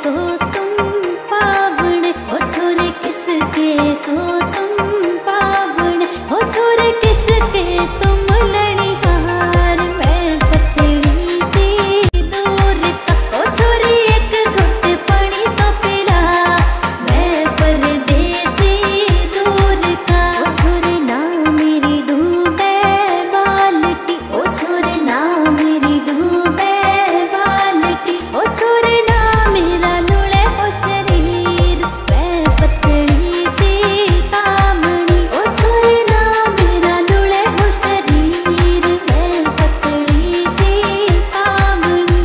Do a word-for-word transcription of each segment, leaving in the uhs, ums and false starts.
सो तुम पावण हो छोरे किसके सो तुम पावण हो छोरे किसके तुम लड़ीहार मैं पतली सी दूर का हो छोरी एक घुट पानी तो पिला मैं परदेसी दूर का ओ छोरे ना मेरी डूबे बाल्टी ओ छोरे ना मेरी डूबे बाल्टी ओ छोरे ना मेरा लुढ़े हो शरीर मैं पतली सी कामणी ओ छोरे ना मेरा लुढ़े हो शरीर मैं पतली सी कामणी।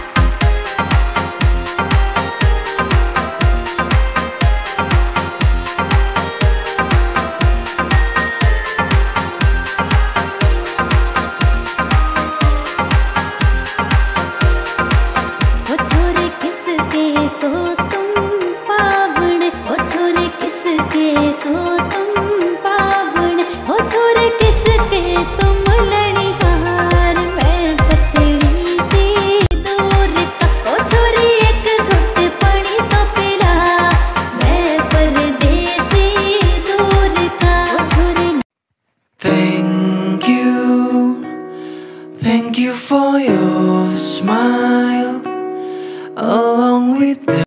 ओ छोरे किसके सो तुम पावण ओ छोरे किसके सो तुम पावण हो छोरे किसके तुम लड़ीहार मैं पतली सी दूर का ओ छोरी एक घुट पानी तो पिला मैं परदेसी दूर का ओ छोरे। Thank you, thank you for your smile, along with the